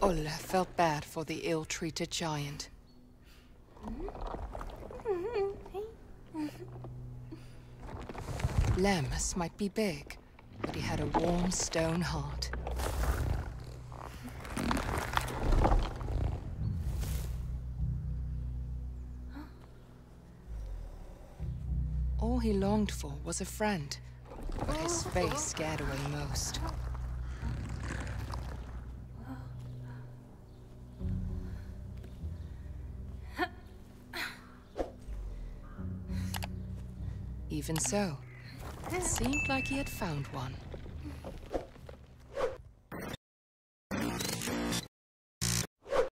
Olle felt bad for the ill-treated giant. Lemus might be big, but he had a warm stone heart. All he longed for was a friend, but his face scared away most. Even so, it seemed like he had found one.